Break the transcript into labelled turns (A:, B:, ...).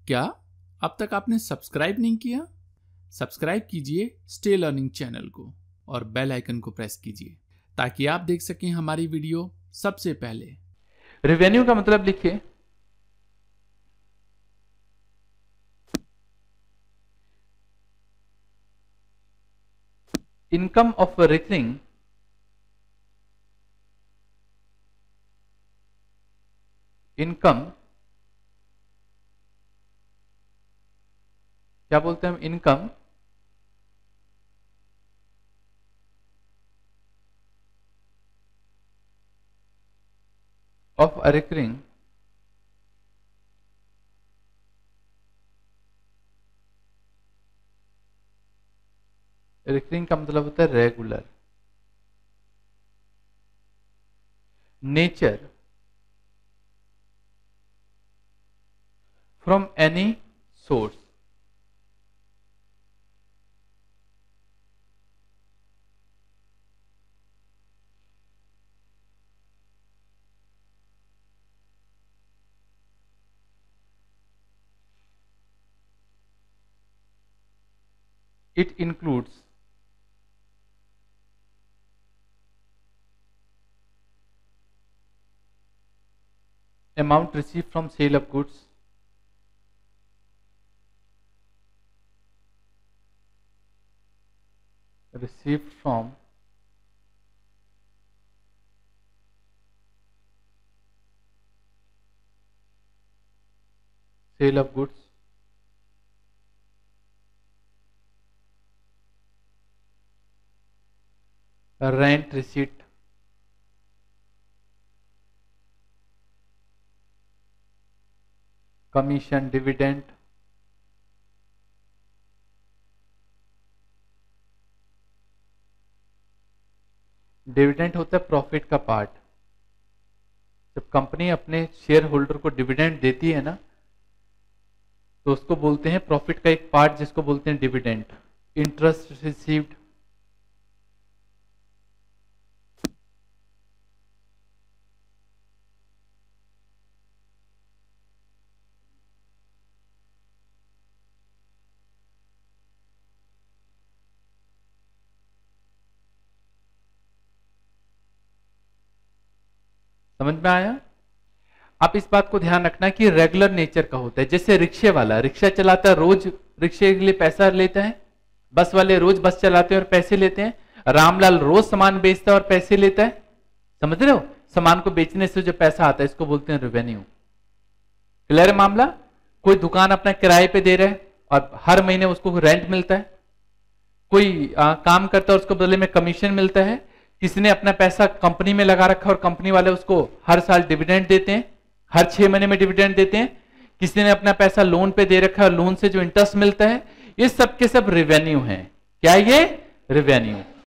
A: क्या अब तक आपने सब्सक्राइब नहीं किया? सब्सक्राइब कीजिए स्टे लर्निंग चैनल को और बेल आइकन को प्रेस कीजिए ताकि आप देख सकें हमारी वीडियो सबसे पहले।
B: रेवेन्यू का मतलब लिखिए इनकम ऑफ रिकरिंग इनकम, क्या बोलते हैं हम, income of a recurring recurring का मतलब होता है regular. Nature from any source, it includes amount received from sale of goods, received from sale of goods, rent receipt, commission, dividend, dividend होता है प्रॉफिट का पार्ट। जब कंपनी अपने share holder को डिविडेंड देती है ना, तो उसको बोलते हैं प्रॉफिट का एक पार्ट, जिसको बोलते हैं डिविडेंड। इंटरेस्ट रिसीव्ड, समझ में आया? आप इस बात को ध्यान रखना कि रेगुलर नेचर का होता है। जैसे रिक्शे वाला रिक्शा चलाता है, रोज रिक्शे के लिए पैसा लेता है। बस वाले रोज बस चलाते हैं और पैसे लेते हैं। रामलाल रोज सामान बेचता है और पैसे लेता है। समझ रहे हो? सामान को बेचने से जो पैसा आता है इसको बोलते हैं रेवेन्यू। क्लियर है मामला? कोई दुकान अपना किराए पे दे रहा है और हर महीने उसको रेंट मिलता है। कोई काम करता है, उसको बदले में कमीशन मिलता है। किसी ने अपना पैसा कंपनी में लगा रखा और कंपनी वाले उसको हर साल डिविडेंड देते हैं, हर 6 महीने में डिविडेंड देते हैं। किसी ने अपना पैसा लोन पे दे रखा है और लोन से जो इंटरेस्ट मिलता है, ये सब के सब रेवेन्यू है। क्या ये? रेवेन्यू।